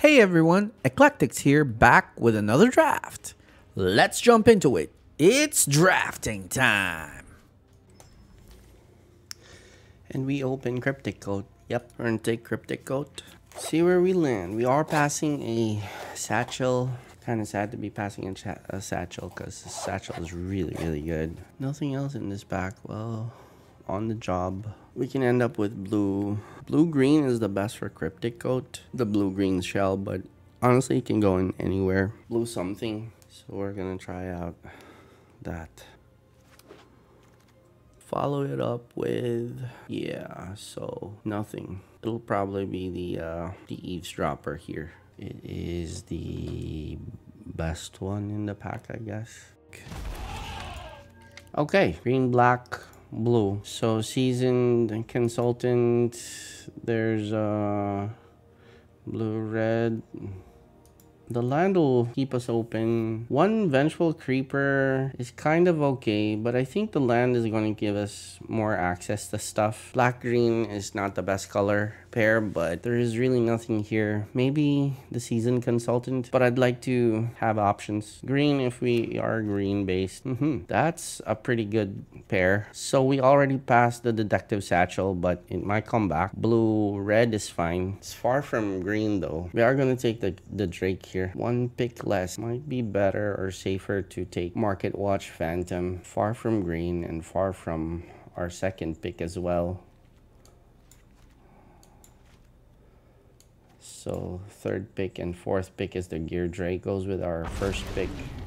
Hey everyone, Eklectix here, back with another draft. Let's jump into it. It's drafting time. And we open Cryptic Code. Yep, we're gonna take Cryptic Code. See where we land. We are passing a satchel. Kind of sad to be passing a satchel because the satchel is really good. Nothing else in this pack. Well, on the job. We can end up with blue. Blue-green is the best for Cryptic Coat. The blue-green shell, but honestly, it can go in anywhere. Blue something. So we're gonna try out that. Follow it up with, yeah, so nothing. It'll probably be the eavesdropper here. It is the best one in the pack, I guess. Okay, green, black, blue. So seasoned consultant, there's blue, red. The land will keep us open. One vengeful creeper is kind of okay, but I think the land is going to give us more access to stuff. Black green is not the best color pair, but there is really nothing here. Maybe the seasoned consultant, but I'd like to have options. Green if we are green based. That's a pretty good pair. So we already passed the detective satchel, but it might come back. Blue, red is fine. It's far from green though. We are going to take the Drake here. One pick less. Might be better or safer to take Market Watch Phantom. Far from green and far from our second pick as well. So third pick and fourth pick is the Gear Drake. Goes with our first pick.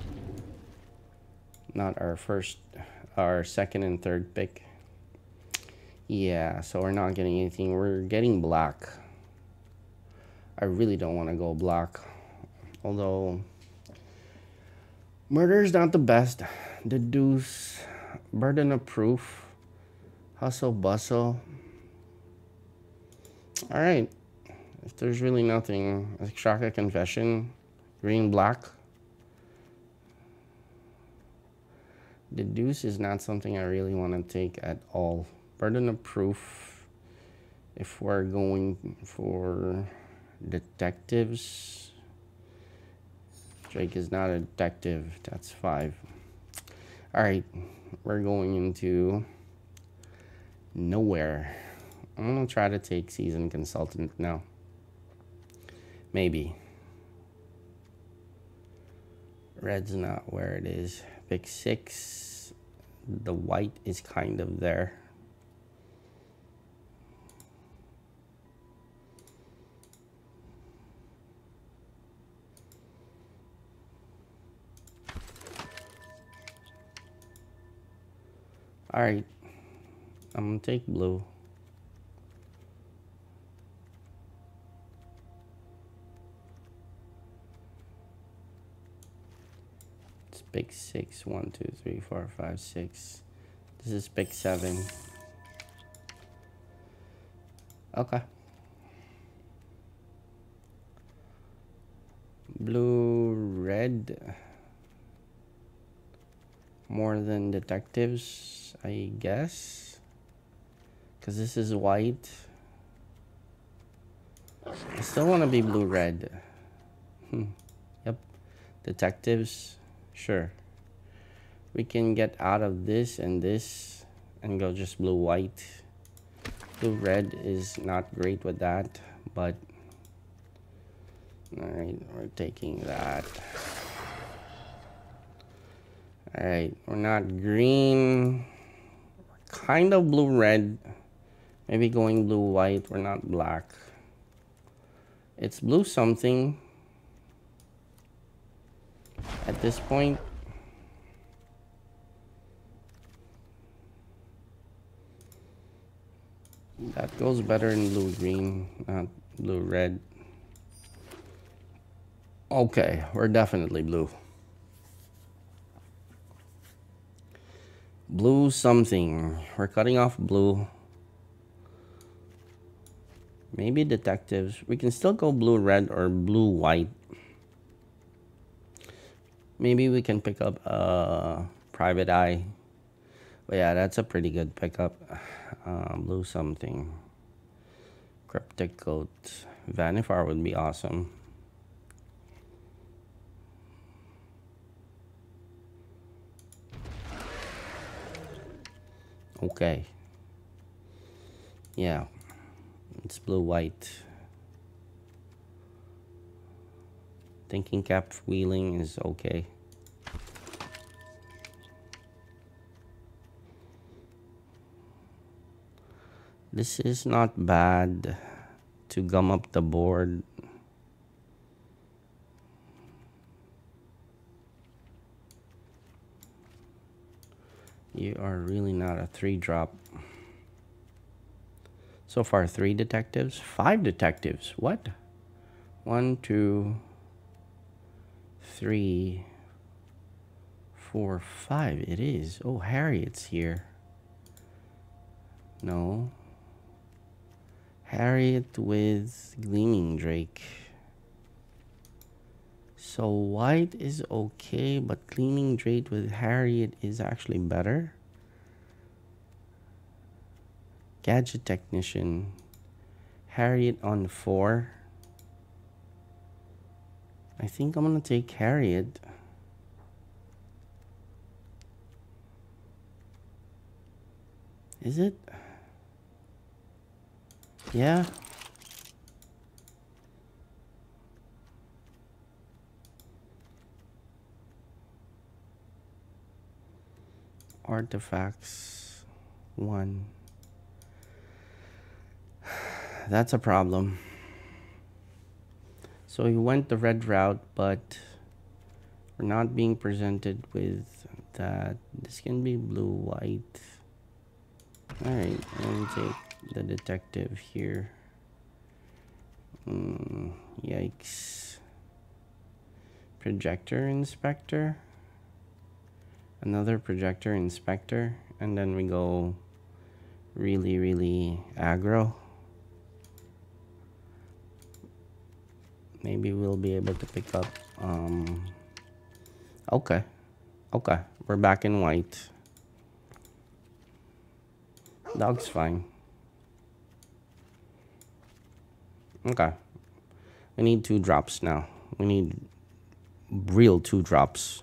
Not our first, our second and third pick. Yeah, so we're not getting anything. We're getting black. I really don't want to go black. Although murder is not the best. The deuce, burden of proof, hustle bustle. All right, if there's really nothing, Shaka confession, green black. The deuce is not something I really want to take at all. Burden of proof. If we're going for detectives. Drake is not a detective. That's 5. All right, we're going into nowhere. I'm gonna try to take seasoned consultant now. Maybe. Red's not where it is. Pick 6. The white is kind of there. All right, I'm gonna take blue. It's pick 6. 1, 2, 3, 4, 5, 6. This is pick 7. Okay. Blue, red. More than detectives, I guess. Because this is white. I still want to be blue, red. Yep. Detectives, sure. We can get out of this and go just blue, white. Blue, red is not great with that, but all right, we're taking that. All right, we're not green. We're kind of blue-red. Maybe going blue-white. We're not black. It's blue something. At this point. That goes better in blue-green, not blue-red. Okay, we're definitely blue. Blue something. We're cutting off blue. Maybe detectives. We can still go blue red or blue white. Maybe we can pick up private eye. But yeah, that's a pretty good pickup. Blue something. Cryptic coat. Vanifar would be awesome. Okay. Yeah. It's blue-white. Thinking cap wheeling is okay. This is not bad to gum up the board. You are really not a 3-drop. So far, 3 detectives, 5 detectives. What? 1, 2, 3, 4, 5. It is. Oh, Harriet's here. No. Harriet with Gleaming Drake. So white is okay, but Gleaming Drake with Harriet is actually better. Gadget Technician. Harriet on 4. I think I'm gonna take Harriet. Is it? Yeah. Artifacts 1. That's a problem. So he went the red route, but we're not being presented with that. This can be blue-white. Alright, let me take the detective here. Yikes. Projector Inspector. Another Projector Inspector. And then we go really, really aggro. Maybe we'll be able to pick up... Okay. Okay, we're back in white. Dog's fine. Okay. We need 2 drops now. We need real 2 drops.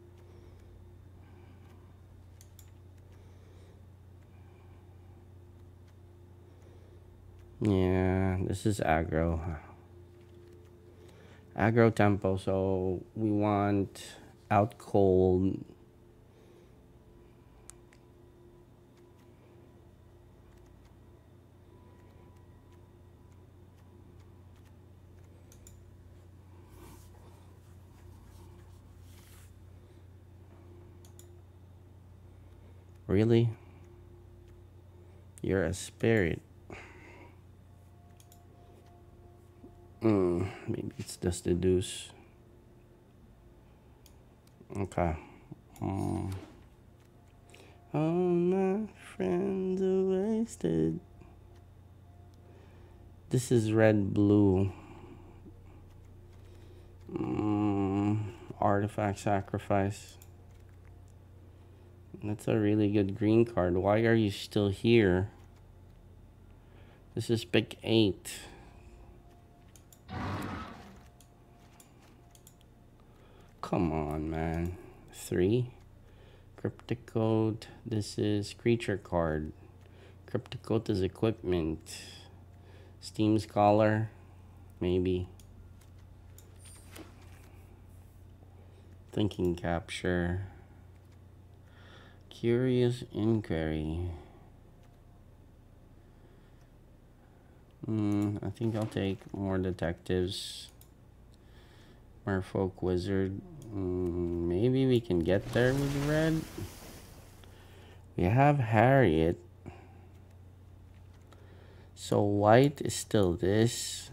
Yeah, this is aggro. Aggro tempo, so we want out cold. Really? You're a spirit. Maybe it's just the deuce. Okay. All my friends are wasted. This is red blue. Artifact sacrifice. That's a really good green card. Why are you still here? This is pick 8. Come on, man. 3. Cryptic Code. This is creature card. Cryptic Code is equipment. Steam Scholar. Maybe. Thinking Capture. Curious Inquiry. I think I'll take more detectives. Merfolk Wizard. Maybe we can get there with red. We have Harriet. So white is still this.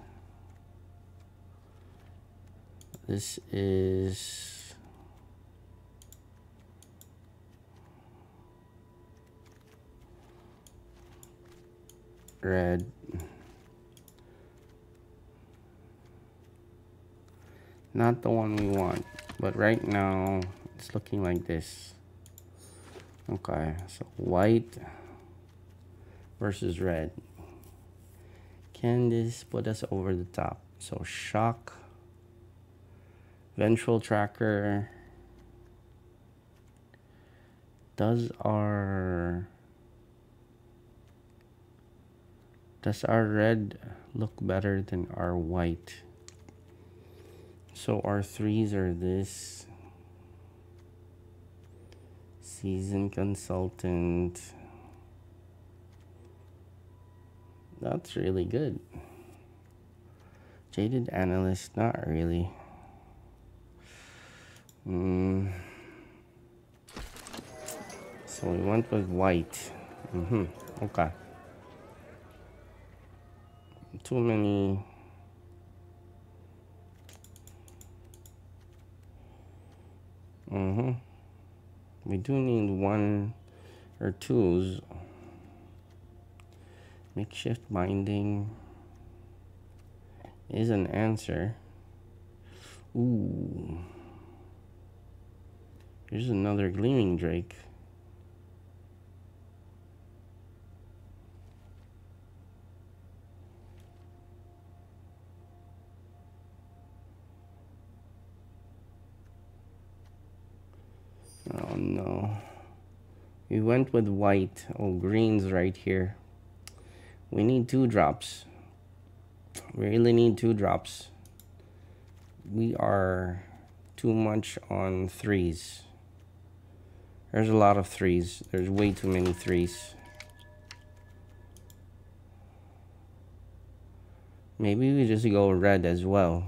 This is red. Not the one we want, but right now it's looking like this. Okay, so white versus red. Can this put us over the top? So shock, vengeful tracker. Does our Does our red look better than our white? So our threes are this. Seasoned consultant. That's really good. Jaded analyst, not really. So we went with white. Okay. Too many. We do need one or twos. Makeshift binding is an answer. Ooh. Here's another gleaming drake. Oh no. We went with white. Oh, green's right here. We need 2 drops. We really need 2 drops. We are too much on threes. There's a lot of threes. There's way too many threes. Maybe we just go red as well.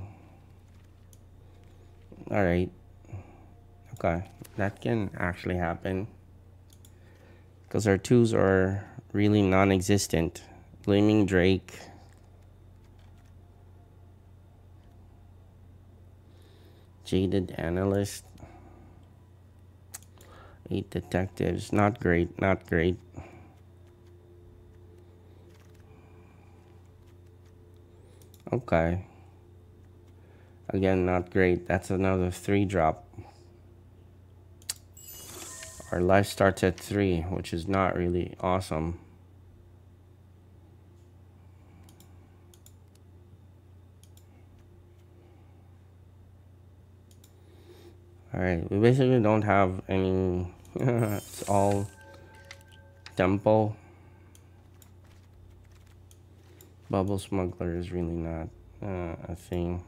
Alright. Okay. That can actually happen. Because our twos are really non-existent. Gleaming Drake. Jaded Analyst. 8 Detectives. Not great. Not great. Okay. Again, not great. That's another 3 drop. Our life starts at 3, which is not really awesome. Alright, we basically don't have any. It's all tempo. Bubble Smuggler is really not a thing.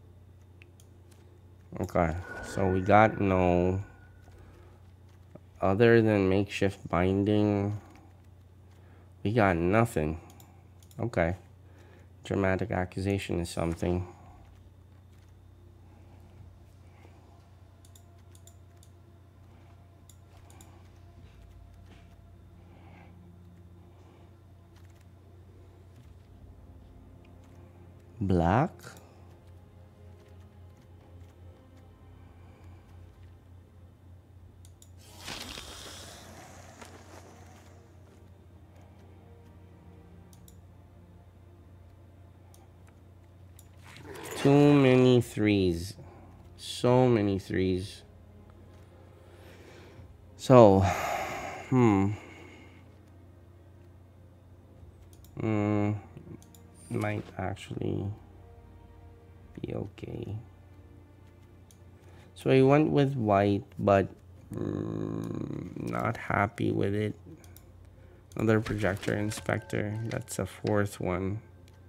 Okay, so we got no. Other than makeshift binding, we got nothing. Okay. Dramatic accusation is something. Black. Too many threes. So many threes. So, might actually be okay. So I went with white, but not happy with it. Another projector inspector. That's a 4th one.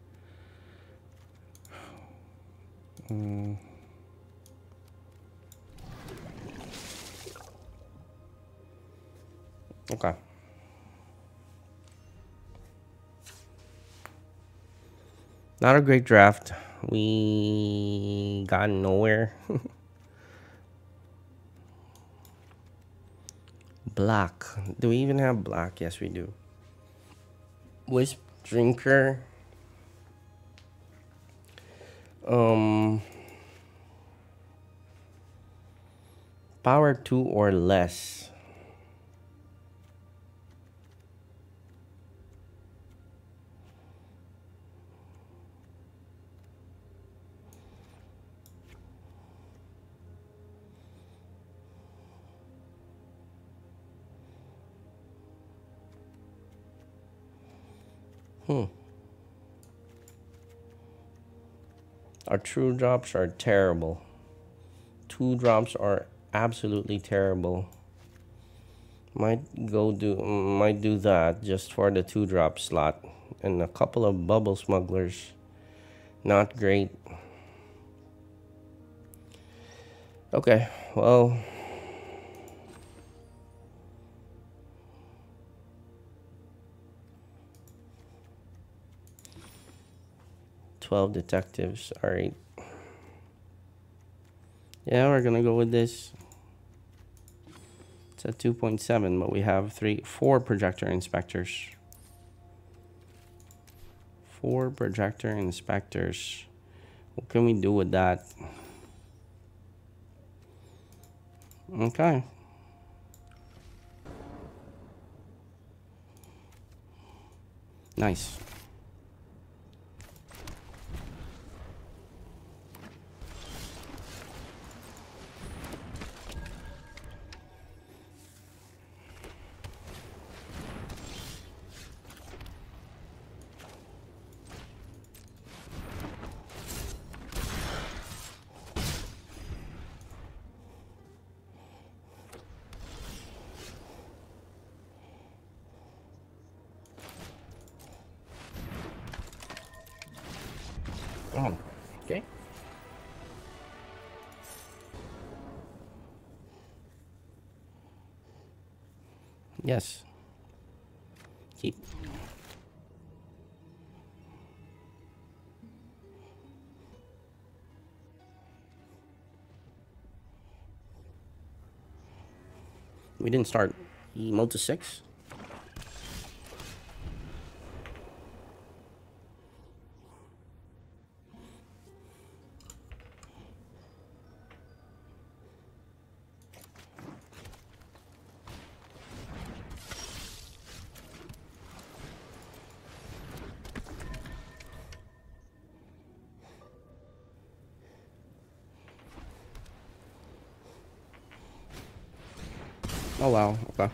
Okay. Not a great draft. We got nowhere. Black. Do we even have black? Yes, we do. Wisp Drinker. Power 2 or less. Our true drops are terrible. 2 drops are absolutely terrible. Might do that just for the 2-drop slot. And a couple of bubble smugglers. Not great. Okay, well. $12 detectives, alright. Yeah, we're gonna go with this. It's at 2.7, but we have 4 projector inspectors. 4 projector inspectors. What can we do with that? Okay. Nice. Okay. Yes. Keep. We didn't start mode to 6. Oh wow, okay.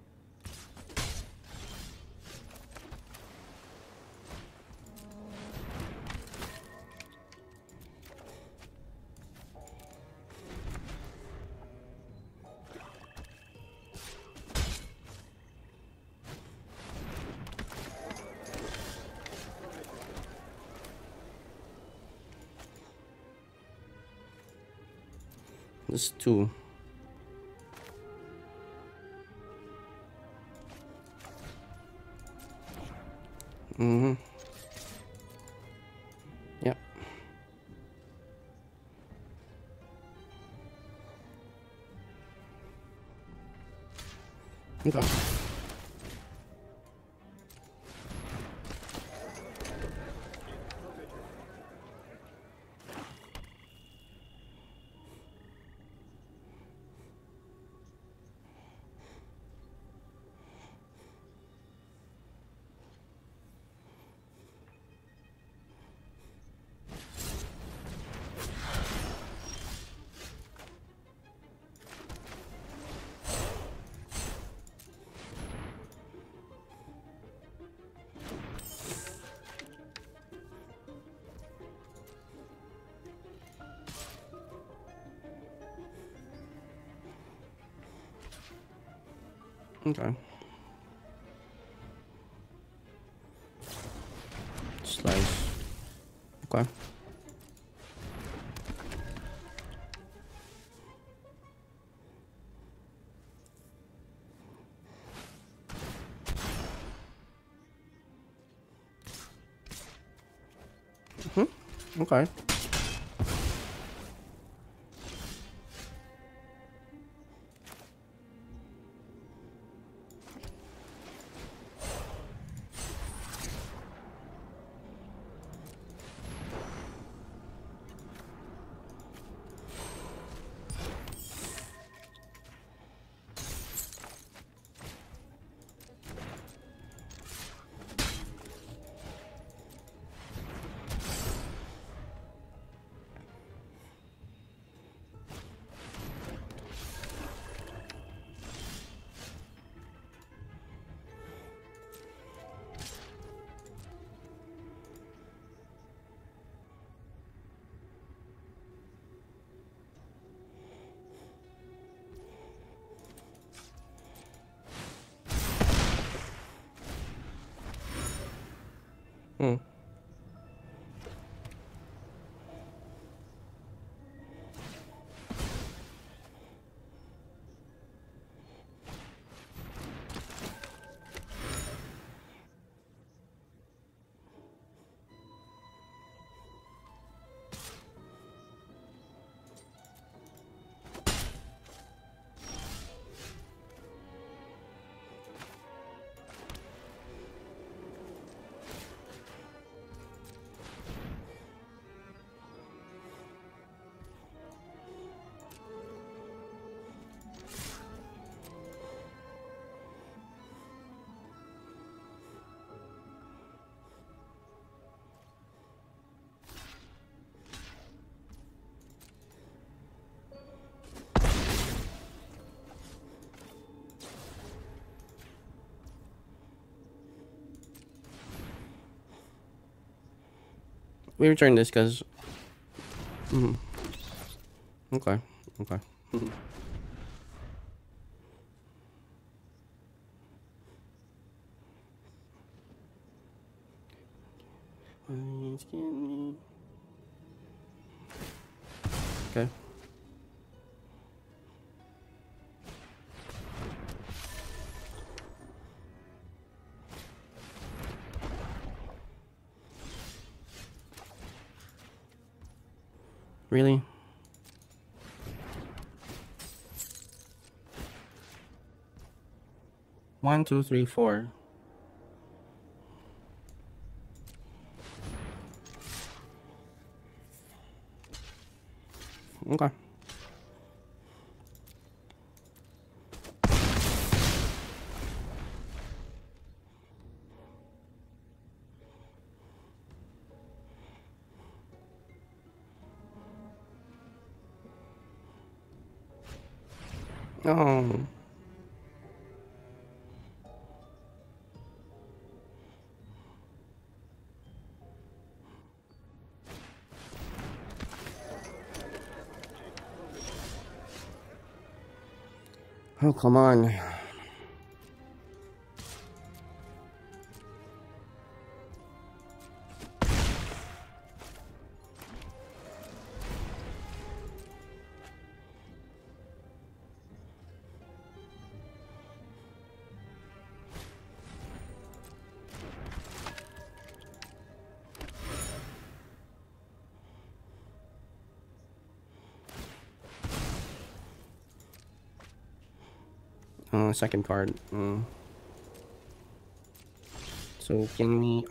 This is 2. Mm-hmm. Yep. Okay. Okay. Slice. Okay. Okay. We return this because... Okay. Okay. Okay. Really? One, two, three, four. Okay. Oh. Oh, come on. Second card. So can we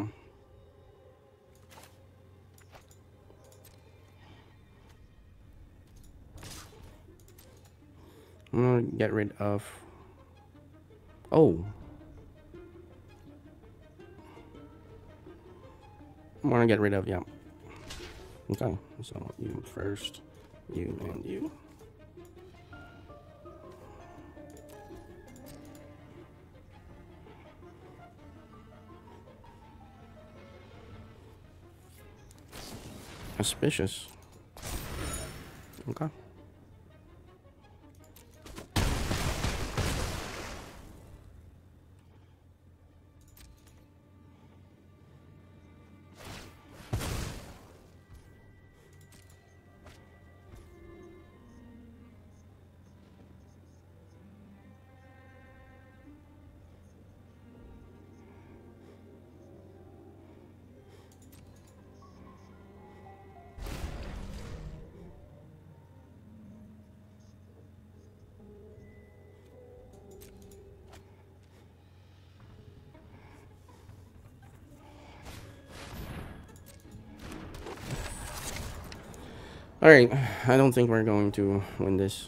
I'm gonna get rid of... Oh. I wanna get rid of, yeah. Okay, so you first, you and you. Suspicious. Okay. Alright, I don't think we're going to win this.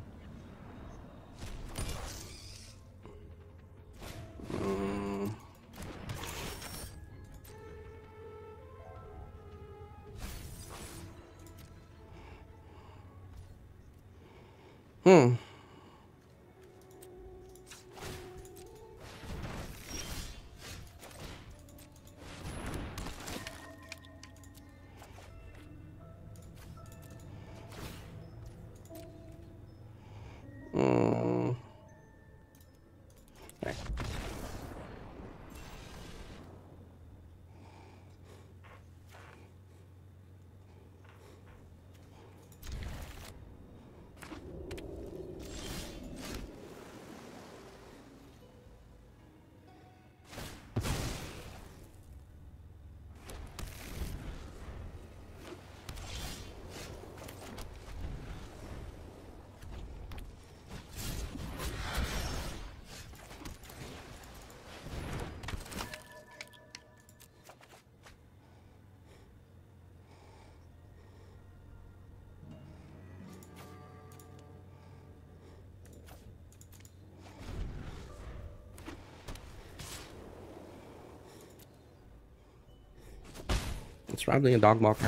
It's probably a dog walker.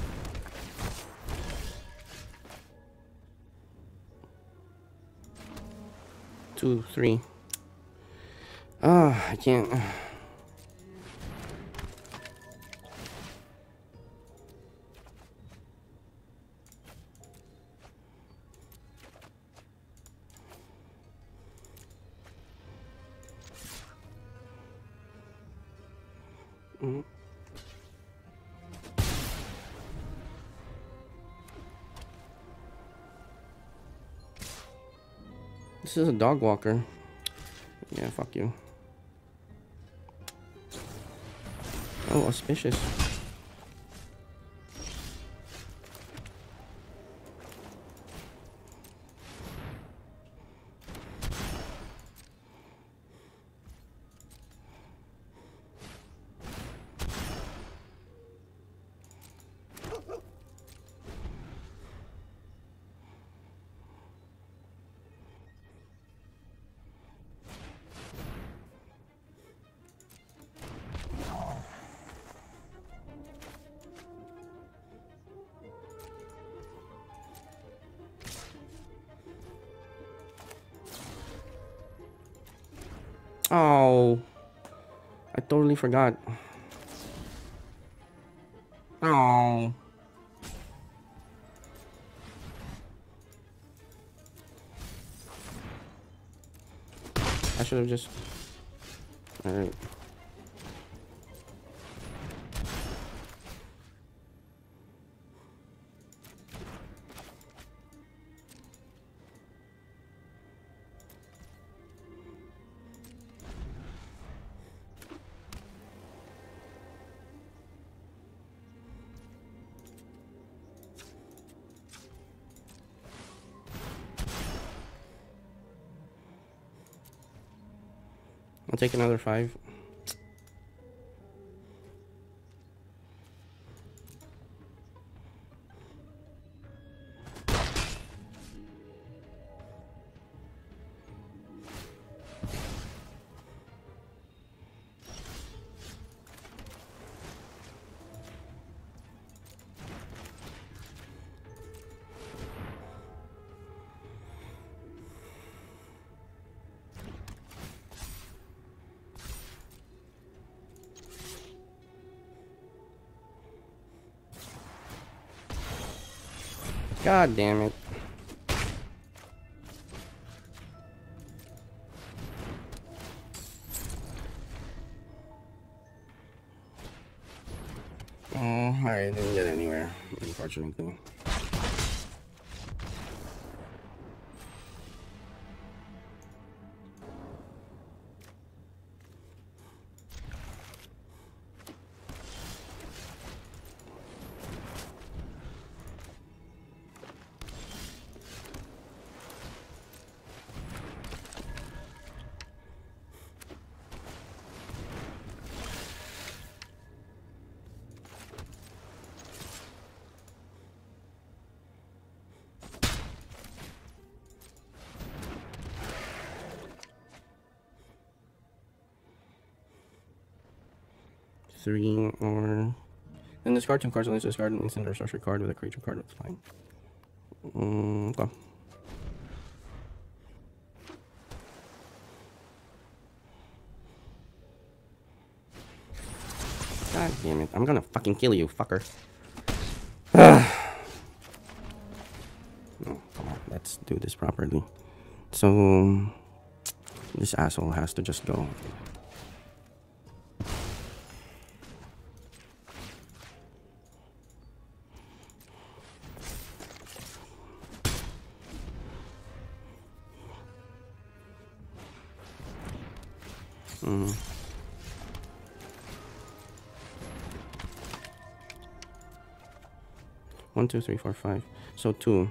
2, 3. I can't. This is a dog walker. Yeah, fuck you. Oh, auspicious. Oh, I totally forgot. Oh. I should have just... Alright. I'll take another 5. God damn it. Oh, alright, didn't get anywhere, unfortunately. Three or... Then discard 2 cards, and discard an instant or sorcery card with a creature card. That's fine. Okay. God damn it. I'm gonna fucking kill you, fucker. No, come on. Let's do this properly. So... This asshole has to just go. Mm-hmm. 1, 2, 3, 4, 5. So 2.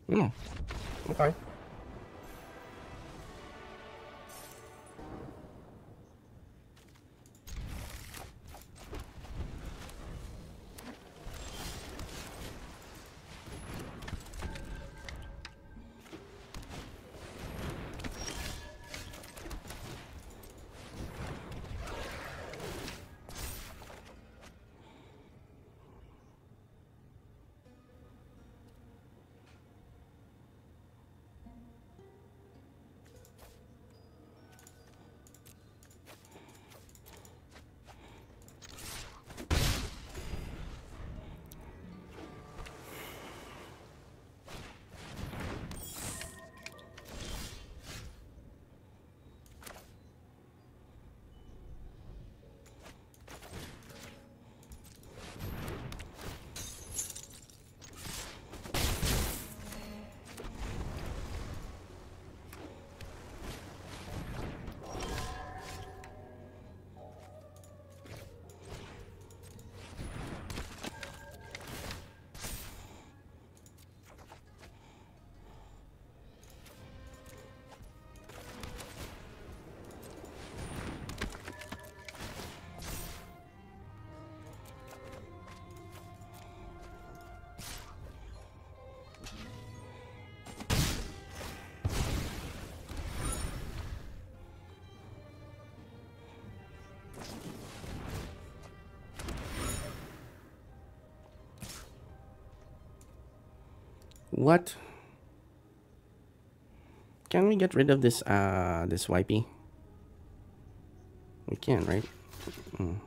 Okay. What? Can we get rid of this wipey? We can, right? Mm.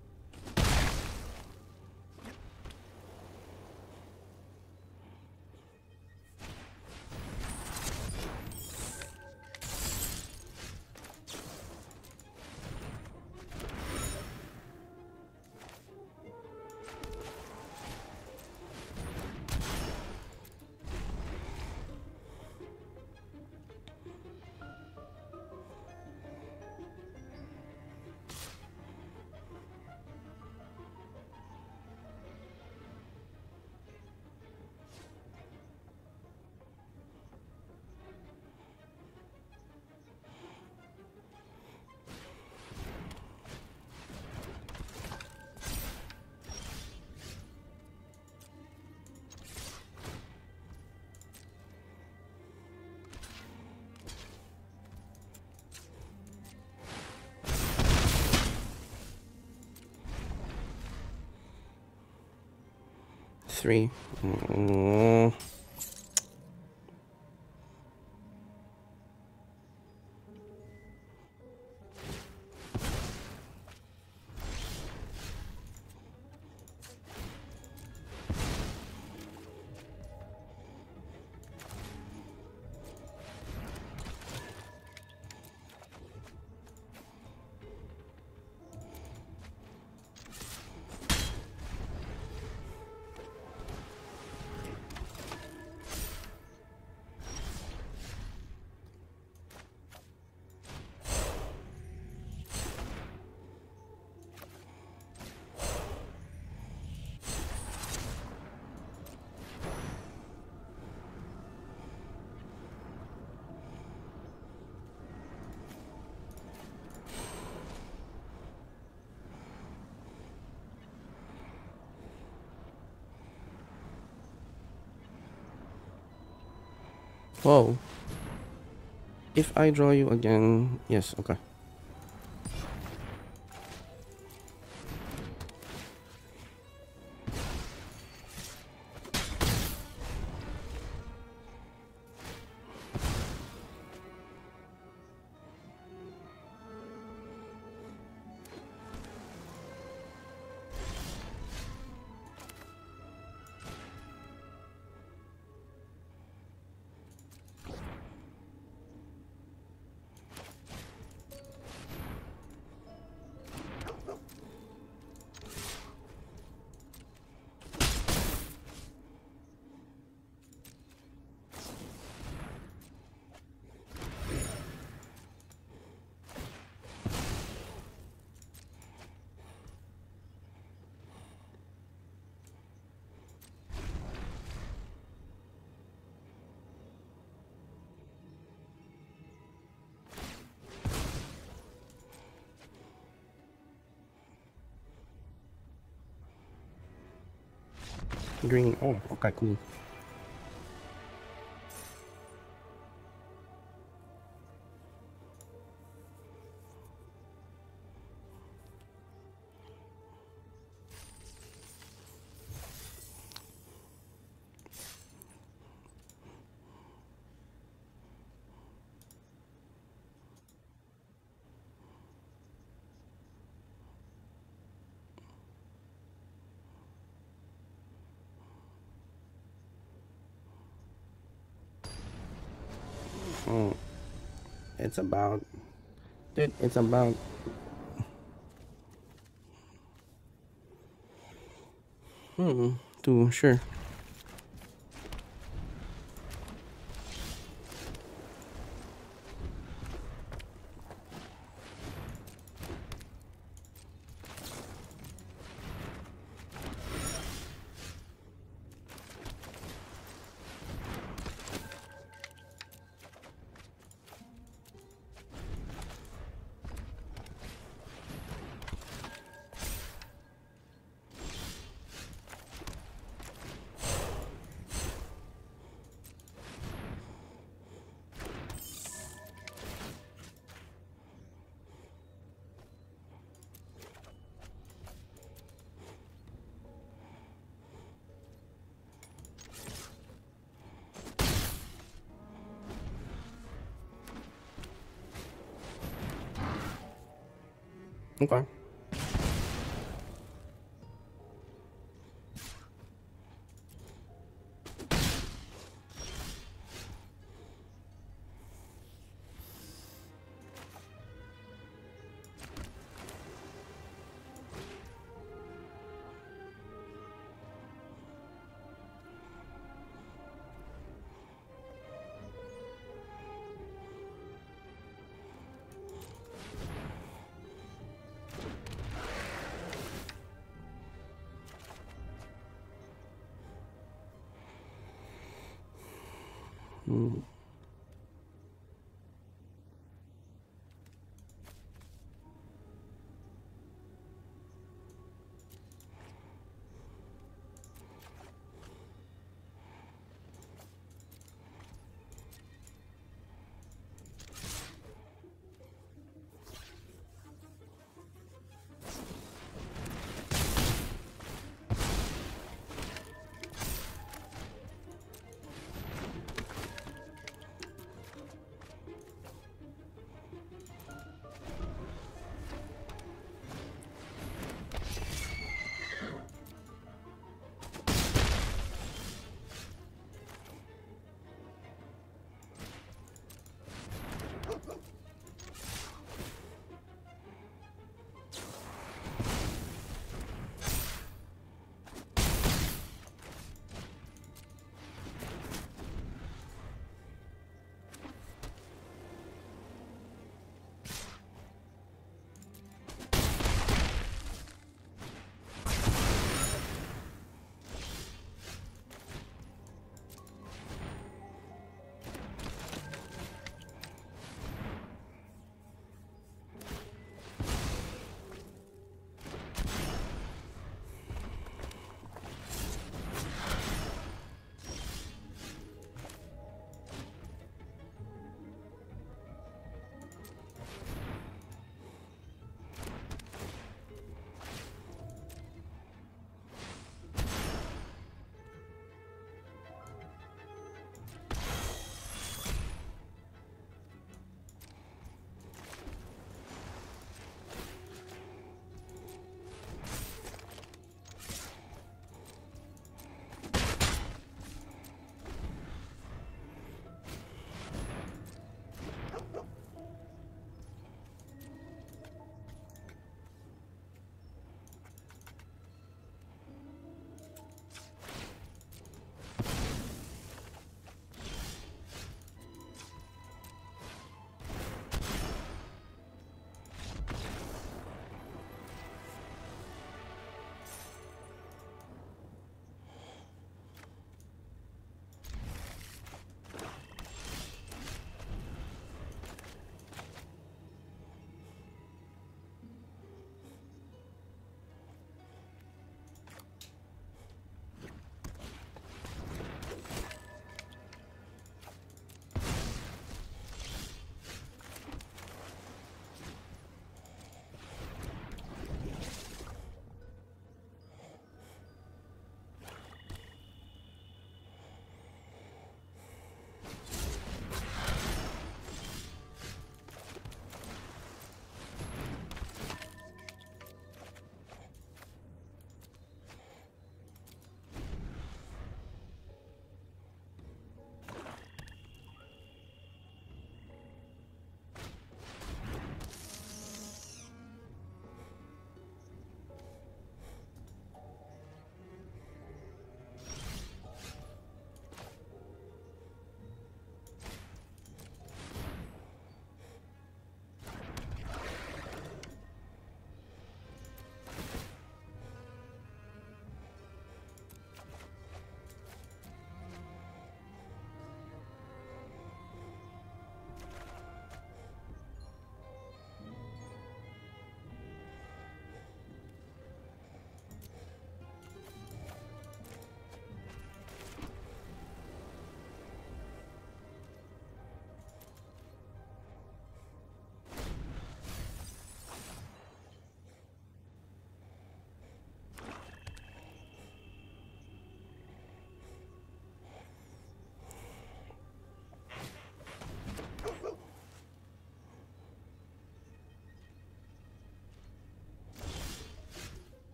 Three. Mm. Whoa. If I draw you again, yes, okay. Green. Oh, okay, cool. Oh, it's about, dude, it's about. To sure. Okay.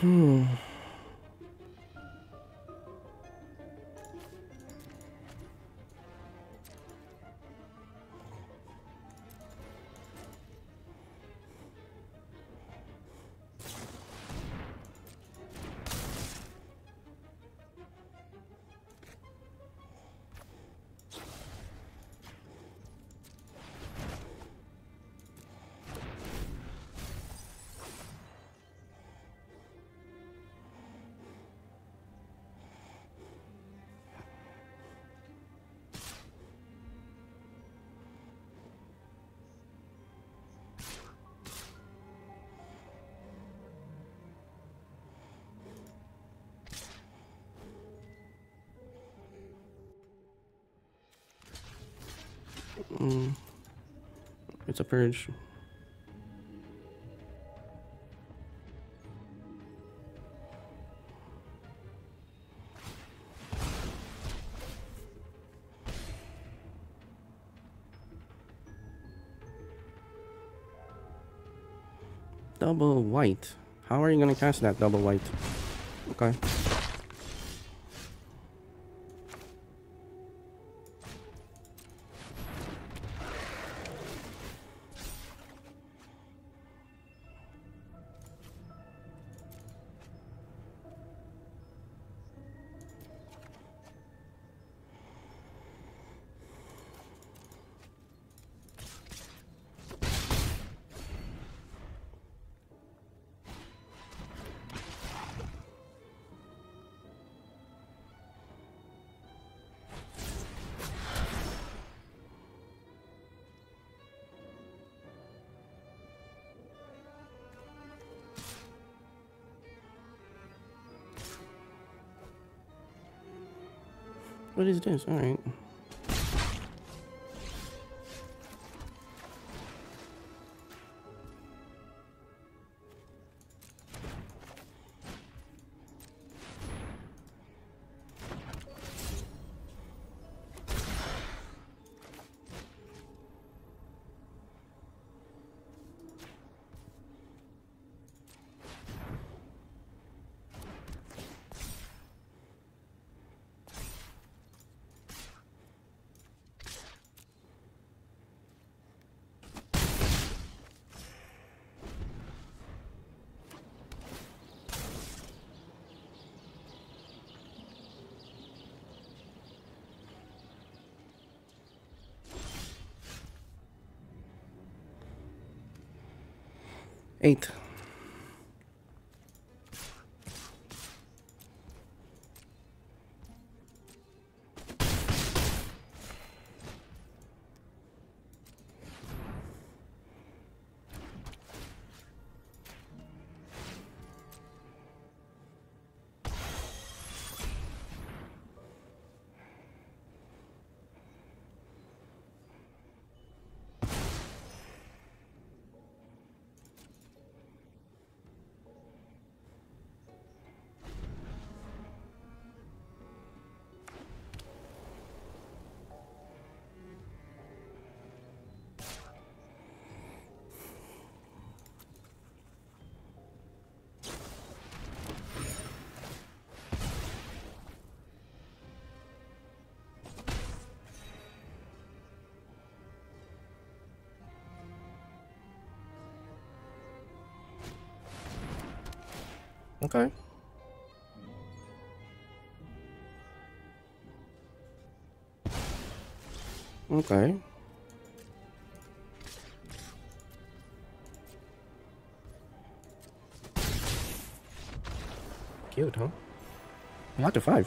It's a purge. Double white. How are you gonna cast that double white? Okay. What is this? All right. Eight. Okay. Okay. Cute, huh? Not to 5.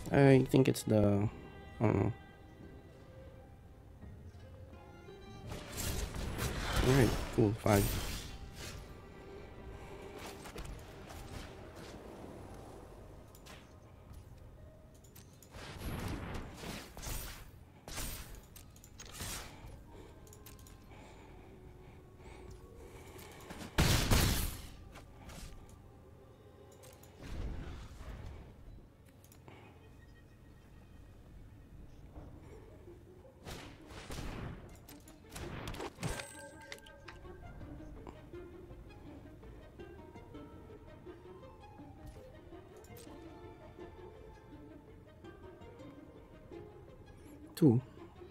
I think it's the... I don't know. Alright, cool, 5. Two.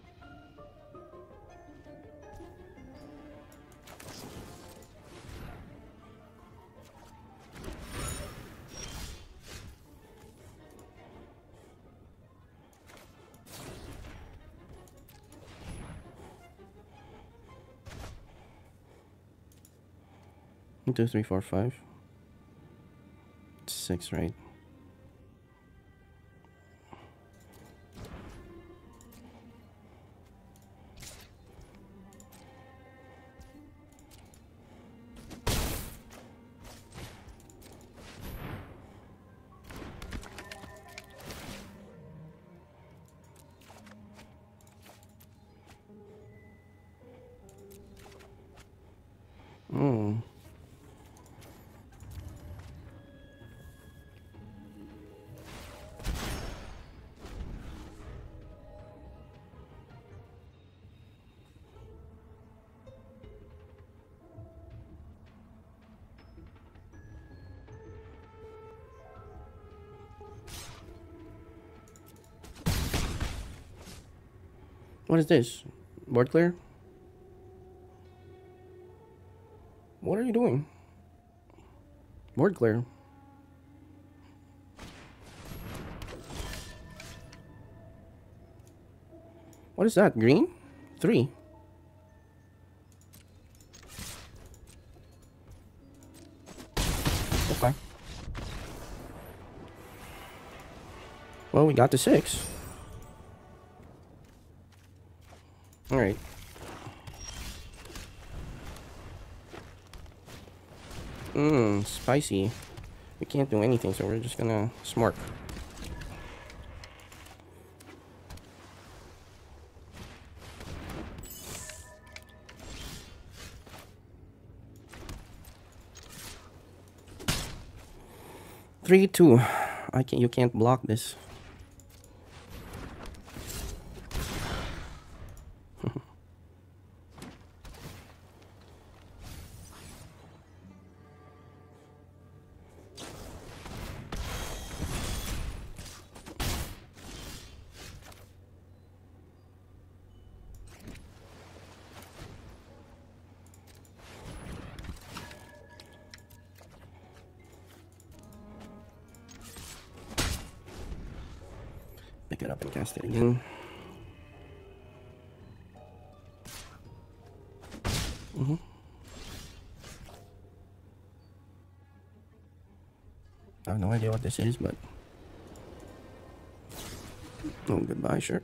One, two, three, four, 5. 6, right? Oh. What is this? Board clear? What are you doing? Board clear. What is that? Green? 3. Okay. Well, we got to 6. Alright. Spicy. We can't do anything, so we're just gonna smart. Three, 2. You can't block this. Pick it up and cast it again. I have no idea what this is, but... Oh, goodbye, shirt.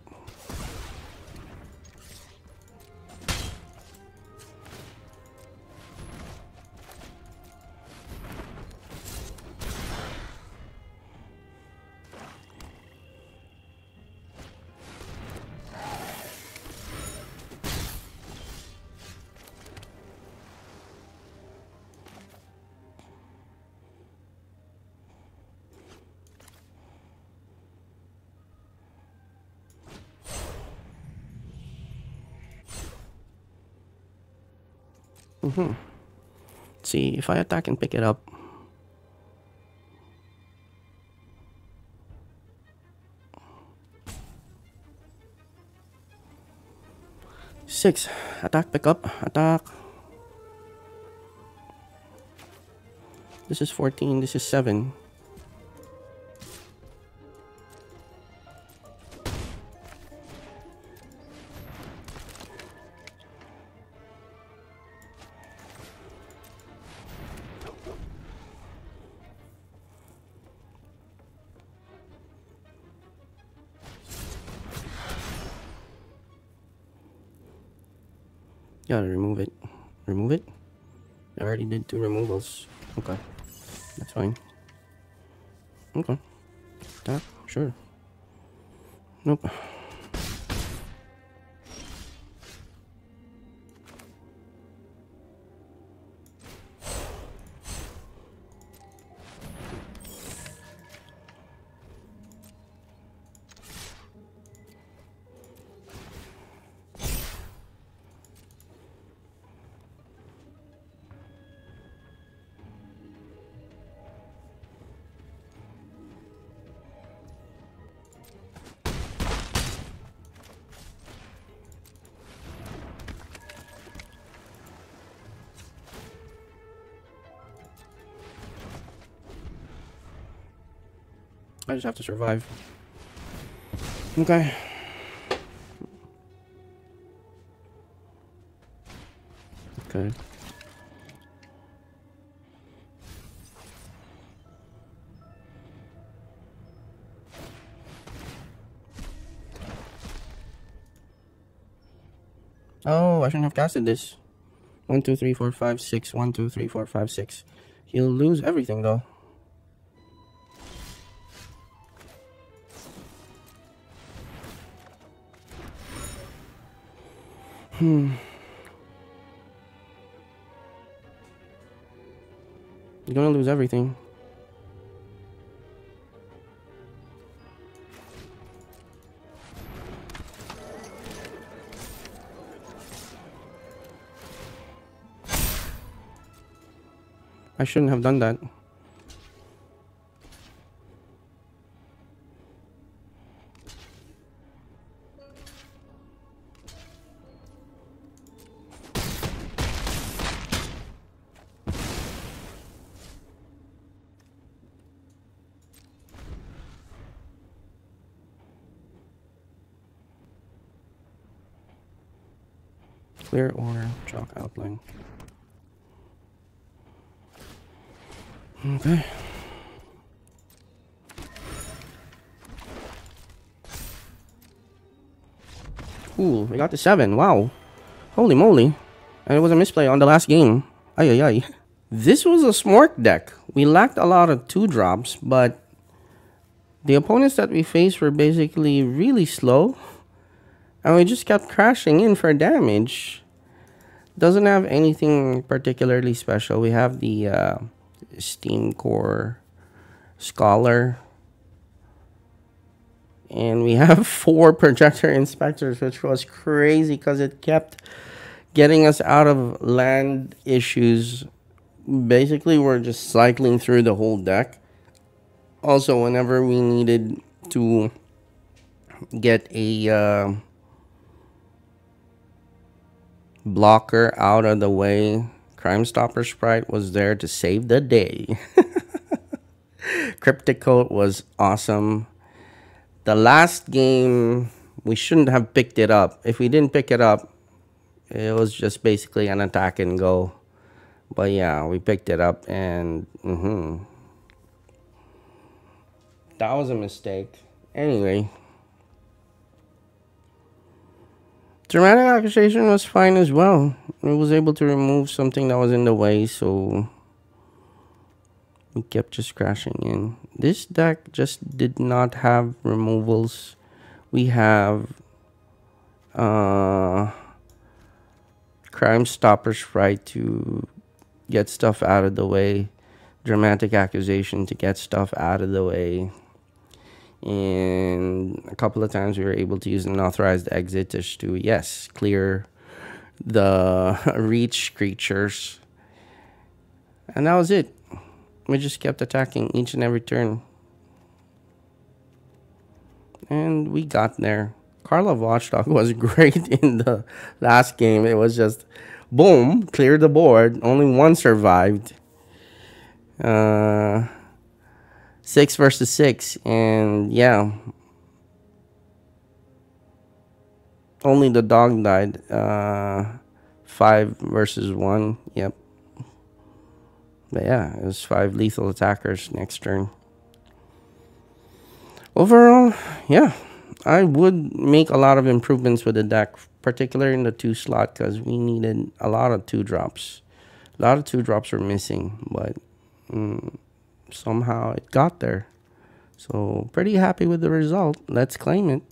See, if I attack and pick it up... Six. Attack, pick up, attack. This is 14, this is 7. Gotta remove it. Remove it? I already did 2 removals. Okay. That's fine. Okay. That, sure. Nope. I just have to survive. Okay. Okay. Oh, I shouldn't have casted this. 1, 2, 3, 4, 5, 6. 1, 2, 3, 4, 5, 6. He'll lose everything though. You're gonna lose everything. I shouldn't have done that. Clear or chalk outline. Okay. Ooh, we got the 7. Wow. Holy moly. And it was a misplay on the last game. Ay, ay, ay. This was a smart deck. We lacked a lot of 2-drops, but the opponents that we faced were basically really slow. And we just kept crashing in for damage. Doesn't have anything particularly special. We have the Steam Core Scholar. And we have 4 projector inspectors, which was crazy because it kept getting us out of land issues. Basically, we're just cycling through the whole deck. Also, whenever we needed to get a blocker out of the way, Crime Stopper Sprite was there to save the day. Cryptic Coat was awesome. The last game, we shouldn't have picked it up. If we didn't pick it up, it was just basically an attack and go. But yeah, we picked it up and that was a mistake. Anyway. Dramatic Accusation was fine as well. It was able to remove something that was in the way, so we kept just crashing in. This deck just did not have removals. We have Crime Stopper Sprite to get stuff out of the way. Dramatic Accusation to get stuff out of the way. And a couple of times we were able to use an authorized exit just to, yes, clear the reach creatures. And that was it. We just kept attacking each and every turn. And we got there. Karlov Watchdog was great in the last game. It was just, boom, cleared the board. Only 1 survived. 6 versus 6. And yeah. Only the dog died. 5 versus 1. Yep. But yeah, it was 5 lethal attackers next turn. Overall, yeah, I would make a lot of improvements with the deck, particularly in the 2 slot, because we needed a lot of 2-drops. A lot of 2-drops were missing, but somehow it got there. So pretty happy with the result. Let's claim it.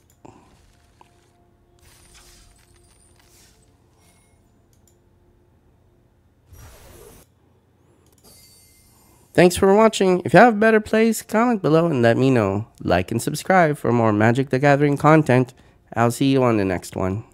Thanks for watching. If you have better plays, comment below and let me know. Like and subscribe for more Magic the Gathering content. I'll see you on the next one.